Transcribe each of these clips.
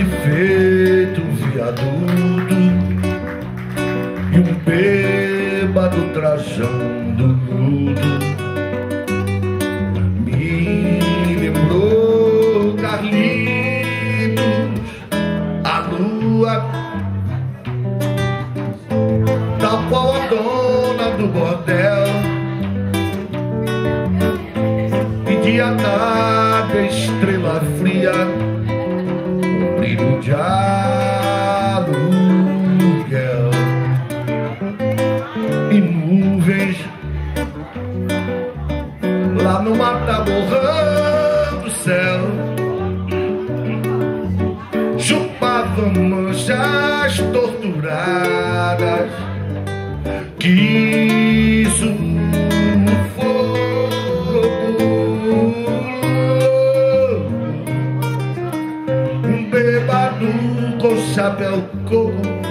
feito um viaduto e um bêbado trajando nudo. Me lembrou Carlitos, a lua, tal qual a dona do bordel, pedia a tarde a estrela fria, um brilho de aluguel e nuvens lá no mata-borrão do céu chupavam manchas torturadas que sufocou. Um bêbado com chapéu coco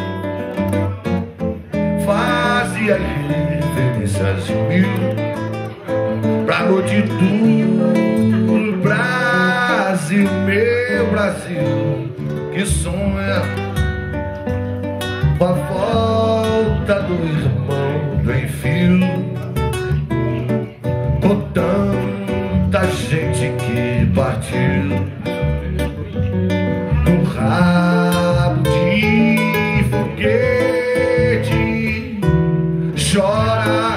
fazia referências mil pra noite do Brasil, meu Brasil, que sonha com a volta do irmão do enfio, com tanta gente que partiu no rabo de foguete. Chora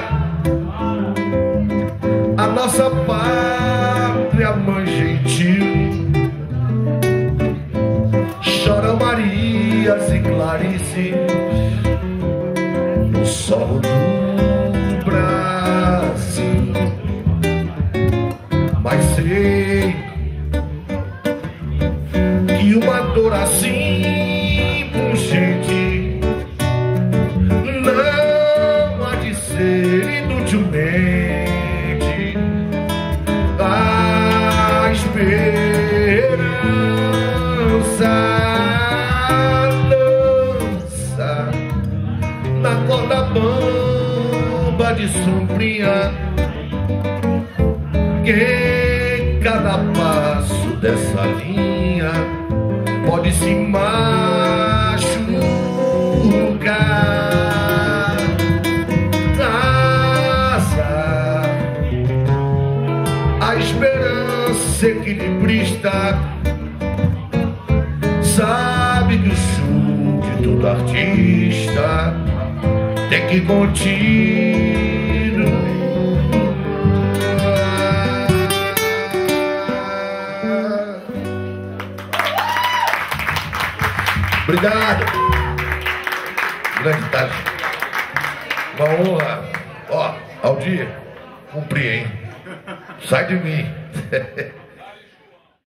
a nossa pátria, mãe gentil, choram Marias e Clarices no sol do Brasil. Mas sei que uma dor assim pungente não há de ser inutilmente a esperança dança na corda bamba de sombrinha, que cada passo dessa linha pode se machucar. Asa, a esperança equilibrista sabe que o show de todo artista tem que continuar. Obrigado. Grande tarde. Uma honra. Ó, Aldir, cumpri, hein? Sai de mim.